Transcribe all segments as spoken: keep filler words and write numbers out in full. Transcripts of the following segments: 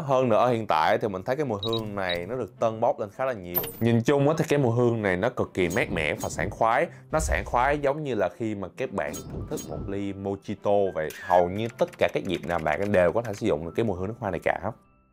Hơn nữa hiện tại thì mình thấy cái mùi hương này nó được tân bốc lên khá là nhiều. Nhìn chung á thì cái mùi hương này nó cực kỳ mát mẻ và sảng khoái. Nó sảng khoái giống như là khi mà các bạn thưởng thức một ly mojito vậy. Hầu như tất cả các dịp nào bạn đều có thể sử dụng được cái mùi hương nước hoa này cả.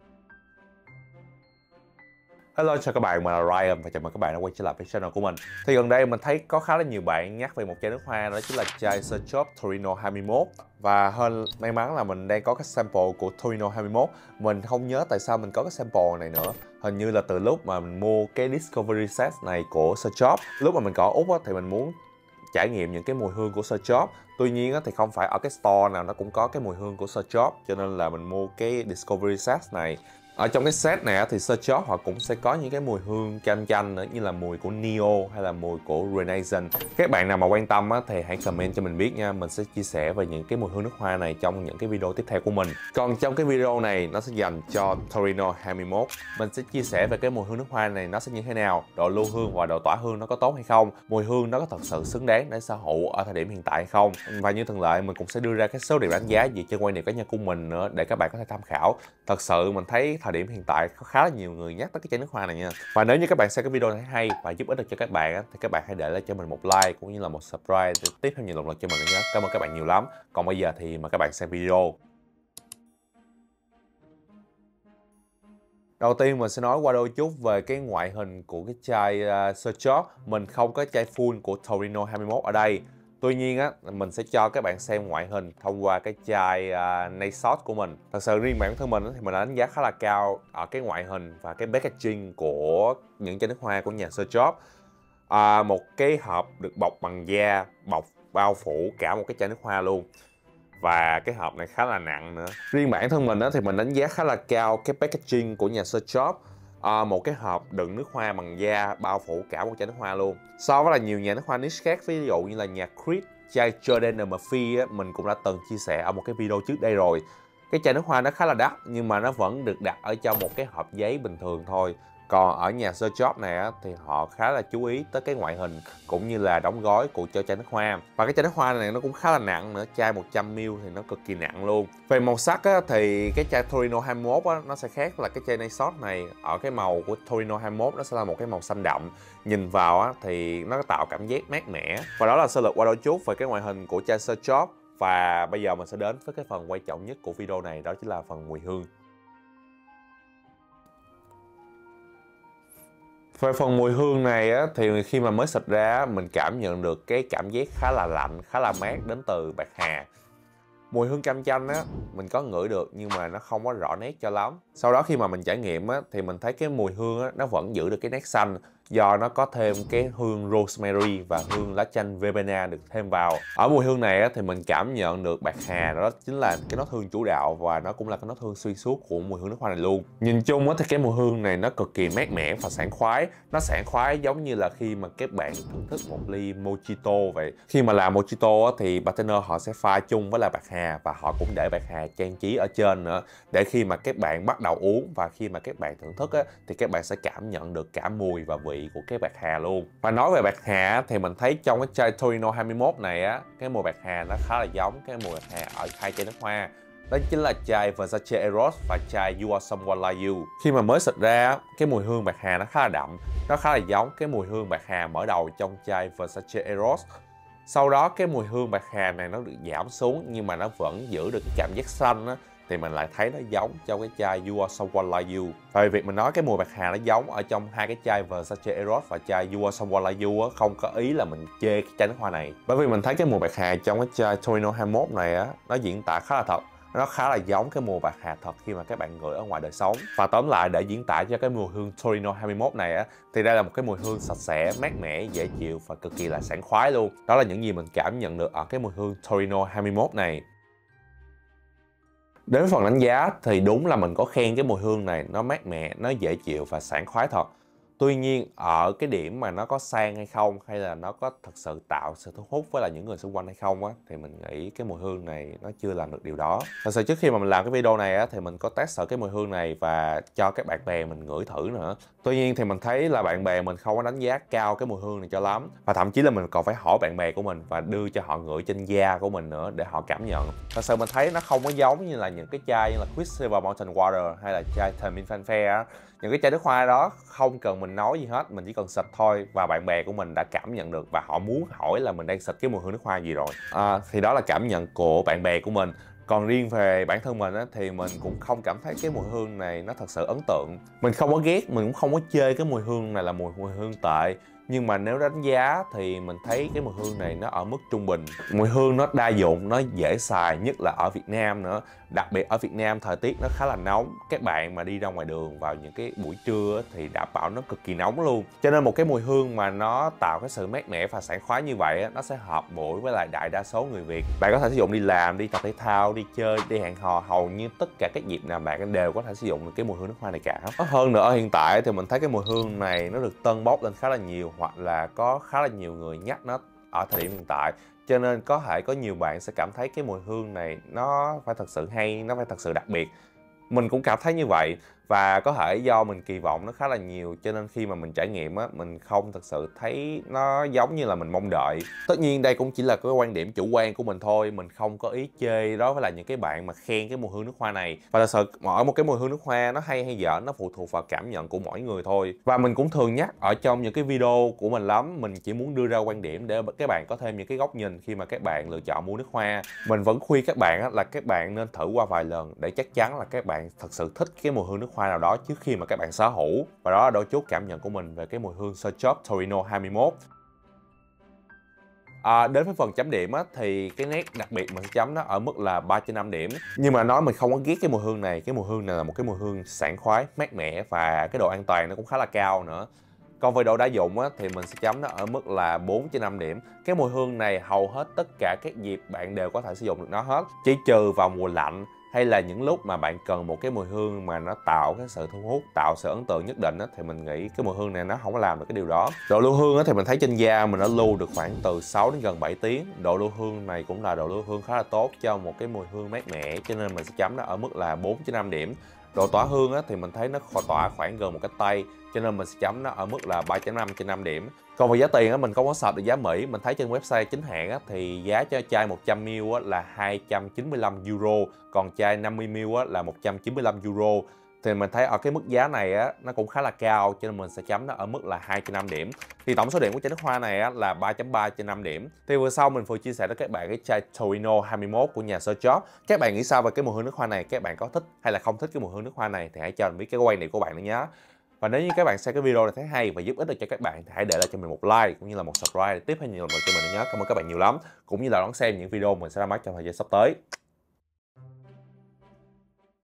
Hello, chào các bạn, mình là Ryan và chào mừng các bạn đã quay trở lại với channel của mình. Thì gần đây mình thấy có khá là nhiều bạn nhắc về một chai nước hoa, đó chính là chai Serchope Torino hai mươi mốt. Và hơn may mắn là mình đang có cái sample của Torino hai mươi mốt. Mình không nhớ tại sao mình có cái sample này nữa. Hình như là từ lúc mà mình mua cái Discovery Set này của Serchope. Lúc mà mình có Úc á, thì mình muốn trải nghiệm những cái mùi hương của Serchope. Tuy nhiên á, thì không phải ở cái store nào nó cũng có cái mùi hương của Serchope, cho nên là mình mua cái Discovery Set này. Ở trong cái set này thì Serchope họ cũng sẽ có những cái mùi hương chanh chanh nữa, như là mùi của Neo hay là mùi của Renaissance. Các bạn nào mà quan tâm thì hãy comment cho mình biết nha, mình sẽ chia sẻ về những cái mùi hương nước hoa này trong những cái video tiếp theo của mình. Còn trong cái video này nó sẽ dành cho Torino hai mươi mốt. Mình sẽ chia sẻ về cái mùi hương nước hoa này nó sẽ như thế nào, độ lưu hương và độ tỏa hương nó có tốt hay không, mùi hương nó có thật sự xứng đáng để sở hữu ở thời điểm hiện tại hay không. Và như thường lệ mình cũng sẽ đưa ra cái số điểm đánh giá dựa trên quan điểm cá nhân của mình nữa để các bạn có thể tham khảo. Thật sự mình thấy thời điểm hiện tại có khá là nhiều người nhắc tới cái chai nước hoa này nha. Và nếu như các bạn xem cái video này hay và giúp ích được cho các bạn thì các bạn hãy để lại cho mình một like cũng như là một subscribe để tiếp thêm nhiều động lực cho mình nữa nhé. Cảm ơn các bạn nhiều lắm. Còn bây giờ thì mời các bạn xem video. Đầu tiên mình sẽ nói qua đôi chút về cái ngoại hình của cái chai uh, Serchope. Mình không có chai full của Torino hai mươi mốt ở đây. Tuy nhiên á, mình sẽ cho các bạn xem ngoại hình thông qua cái chai uh, nail shot của mình. Thật sự riêng bản thân mình thì mình đánh giá khá là cao ở cái ngoại hình và cái packaging của những chai nước hoa của nhà Serchope. À, một cái hộp được bọc bằng da, bọc bao phủ cả một cái chai nước hoa luôn. Và cái hộp này khá là nặng nữa. Riêng bản thân mình á, thì mình đánh giá khá là cao cái packaging của nhà Serchope. À, một cái hộp đựng nước hoa bằng da bao phủ cả một chai nước hoa luôn. So với là nhiều nhà nước hoa niche khác, ví dụ như là nhà Creed, chai Jordana Murphy á, mình cũng đã từng chia sẻ ở một cái video trước đây rồi. Cái chai nước hoa nó khá là đắt nhưng mà nó vẫn được đặt ở trong một cái hộp giấy bình thường thôi. Còn ở nhà Serchope này á, thì họ khá là chú ý tới cái ngoại hình cũng như là đóng gói của cho chai nước hoa. Và cái chai nước hoa này nó cũng khá là nặng nữa, chai một trăm mi li lít thì nó cực kỳ nặng luôn. Về màu sắc á, thì cái chai Torino hai mươi mốt á, nó sẽ khác là cái chai nail shot này. Ở cái màu của Torino hai mươi mốt nó sẽ là một cái màu xanh đậm. Nhìn vào á, thì nó tạo cảm giác mát mẻ. Và đó là sơ lược qua đôi chút về cái ngoại hình của chai Serchope. Và bây giờ mình sẽ đến với cái phần quan trọng nhất của video này, đó chính là phần mùi hương. Về phần mùi hương này á, thì khi mà mới xịt ra mình cảm nhận được cái cảm giác khá là lạnh, khá là mát đến từ bạc hà. Mùi hương cam chanh á, mình có ngửi được nhưng mà nó không có rõ nét cho lắm. Sau đó khi mà mình trải nghiệm á, thì mình thấy cái mùi hương á, nó vẫn giữ được cái nét xanh do nó có thêm cái hương rosemary và hương lá chanh verbena được thêm vào. Ở mùi hương này á, thì mình cảm nhận được bạc hà, đó chính là cái nốt hương chủ đạo và nó cũng là cái nốt hương xuyên suốt của mùi hương nước hoa này luôn. Nhìn chung á, thì cái mùi hương này nó cực kỳ mát mẻ và sảng khoái. Nó sảng khoái giống như là khi mà các bạn thưởng thức một ly mojito vậy. Khi mà làm mojito á, thì bartender họ sẽ pha chung với là bạc hà và họ cũng để bạc hà trang trí ở trên nữa, để khi mà các bạn bắt đầu uống và khi mà các bạn thưởng thức á, thì các bạn sẽ cảm nhận được cả mùi và vị của cái bạc hà luôn. Và nói về bạc hà thì mình thấy trong cái chai Torino hai mươi mốt này á, cái mùi bạc hà nó khá là giống cái mùi bạc hà ở hai chai nước hoa. Đó chính là chai Versace Eros và chai You Are Someone Like You. Khi mà mới xịt ra, cái mùi hương bạc hà nó khá là đậm. Nó khá là giống cái mùi hương bạc hà mở đầu trong chai Versace Eros. Sau đó cái mùi hương bạc hà này nó được giảm xuống nhưng mà nó vẫn giữ được cái cảm giác xanh á, thì mình lại thấy nó giống trong cái chai You Are Someone Like You. Và việc mình nói cái mùi bạc hà nó giống ở trong hai cái chai Versace Eros và chai You Are Someone Like You á, không có ý là mình chê cái chai nước hoa này. Bởi vì mình thấy cái mùi bạc hà trong cái chai Torino hai mươi mốt này á, nó diễn tả khá là thật. Nó khá là giống cái mùi bạc hà thật khi mà các bạn ngửi ở ngoài đời sống. Và tóm lại, để diễn tả cho cái mùi hương Torino hai mươi mốt này á, thì đây là một cái mùi hương sạch sẽ, mát mẻ, dễ chịu và cực kỳ là sảng khoái luôn. Đó là những gì mình cảm nhận được ở cái mùi hương Torino hai mươi mốt này. Đến phần đánh giá thì đúng là mình có khen cái mùi hương này nó mát mẻ, nó dễ chịu và sảng khoái thật. Tuy nhiên ở cái điểm mà nó có sang hay không, hay là nó có thật sự tạo sự thu hút với lại những người xung quanh hay không á, thì mình nghĩ cái mùi hương này nó chưa làm được điều đó. Thật sự trước khi mà mình làm cái video này á, thì mình có test thử cái mùi hương này và cho các bạn bè mình ngửi thử nữa. Tuy nhiên thì mình thấy là bạn bè mình không có đánh giá cao cái mùi hương này cho lắm, và thậm chí là mình còn phải hỏi bạn bè của mình và đưa cho họ ngửi trên da của mình nữa để họ cảm nhận. Thật sự mình thấy nó không có giống như là những cái chai như là Quicksilver Mountain Water hay là chai Termin Fanfare á. Những cái chai nước hoa đó không cần mình nói gì hết, mình chỉ cần xịt thôi và bạn bè của mình đã cảm nhận được và họ muốn hỏi là mình đang xịt cái mùi hương nước hoa gì rồi. À, thì đó là cảm nhận của bạn bè của mình. Còn riêng về bản thân mình á, thì mình cũng không cảm thấy cái mùi hương này nó thật sự ấn tượng. Mình không có ghét, mình cũng không có chê cái mùi hương này là mùi mùi hương tệ. Nhưng mà nếu đánh giá thì mình thấy cái mùi hương này nó ở mức trung bình. Mùi hương nó đa dụng, nó dễ xài, nhất là ở Việt Nam nữa. Đặc biệt ở Việt Nam thời tiết nó khá là nóng. Các bạn mà đi ra ngoài đường vào những cái buổi trưa thì đảm bảo nó cực kỳ nóng luôn. Cho nên một cái mùi hương mà nó tạo cái sự mát mẻ và sảng khoái như vậy nó sẽ hợp mũi với lại đại đa số người Việt. Bạn có thể sử dụng đi làm, đi tập thể thao, đi chơi, đi hẹn hò, hầu như tất cả các dịp nào bạn đều có thể sử dụng được cái mùi hương nước hoa này cả. Hơn nữa hiện tại thì mình thấy cái mùi hương này nó được tân bốc lên khá là nhiều, hoặc là có khá là nhiều người nhắc nó ở thời điểm hiện tại, cho nên có thể có nhiều bạn sẽ cảm thấy cái mùi hương này nó phải thật sự hay, nó phải thật sự đặc biệt. Mình cũng cảm thấy như vậy, và có thể do mình kỳ vọng nó khá là nhiều, cho nên khi mà mình trải nghiệm á, mình không thực sự thấy nó giống như là mình mong đợi. Tất nhiên đây cũng chỉ là cái quan điểm chủ quan của mình thôi, mình không có ý chê đó với là những cái bạn mà khen cái mùi hương nước hoa này. Và thật sự mỗi một cái mùi hương nước hoa nó hay hay dở, nó phụ thuộc vào cảm nhận của mỗi người thôi. Và mình cũng thường nhắc ở trong những cái video của mình lắm, mình chỉ muốn đưa ra quan điểm để các bạn có thêm những cái góc nhìn khi mà các bạn lựa chọn mua nước hoa. Mình vẫn khuyên các bạn á, là các bạn nên thử qua vài lần để chắc chắn là các bạn thật sự thích cái mùi hương nước hoa nào đó trước khi mà các bạn sở hữu. Và đó là đôi chút cảm nhận của mình về cái mùi hương Sergio Torino hai mươi mốt. À, đến với phần chấm điểm á, thì cái nét đặc biệt mình sẽ chấm nó ở mức là ba trên năm điểm. Nhưng mà nói mình không có ghét cái mùi hương này, cái mùi hương này là một cái mùi hương sảng khoái, mát mẻ và cái độ an toàn nó cũng khá là cao nữa. Còn về độ đa dụng á, thì mình sẽ chấm nó ở mức là bốn trên năm điểm. Cái mùi hương này hầu hết tất cả các dịp bạn đều có thể sử dụng được nó hết, chỉ trừ vào mùa lạnh hay là những lúc mà bạn cần một cái mùi hương mà nó tạo cái sự thu hút, tạo sự ấn tượng nhất định á, thì mình nghĩ cái mùi hương này nó không có làm được cái điều đó. Độ lưu hương á, thì mình thấy trên da mình nó lưu được khoảng từ sáu đến gần bảy tiếng. Độ lưu hương này cũng là độ lưu hương khá là tốt cho một cái mùi hương mát mẻ, cho nên mình sẽ chấm nó ở mức là bốn trên năm điểm. Độ tỏa hương á, thì mình thấy nó tỏa khoảng gần một cái tay, cho nên mình sẽ chấm nó ở mức là ba chấm năm trên năm điểm. Còn về giá tiền á, mình không có search được giá Mỹ, mình thấy trên website chính hãng á, thì giá cho chai một trăm mi li lít á, là hai trăm chín mươi lăm euro, còn chai năm mươi mi li lít á, là một trăm chín mươi lăm euro. Thì mình thấy ở cái mức giá này á, nó cũng khá là cao, cho nên mình sẽ chấm nó ở mức là hai trên năm điểm. Thì tổng số điểm của chai nước hoa này á, là ba chấm ba trên năm điểm. Thì vừa sau mình vừa chia sẻ với các bạn cái chai Torino hai mươi mốt của nhà Sergio. Các bạn nghĩ sao về cái mùi hương nước hoa này? Các bạn có thích hay là không thích cái mùi hương nước hoa này? Thì hãy cho mình biết cái quan điểm của bạn nữa nhé. Và nếu như các bạn xem cái video này thấy hay và giúp ích được cho các bạn thì hãy để lại cho mình một like cũng như là một subscribe để tiếp theo nhiều lần cho mình nhé. Cảm ơn các bạn nhiều lắm, cũng như là đón xem những video mình sẽ ra mắt trong thời gian sắp tới.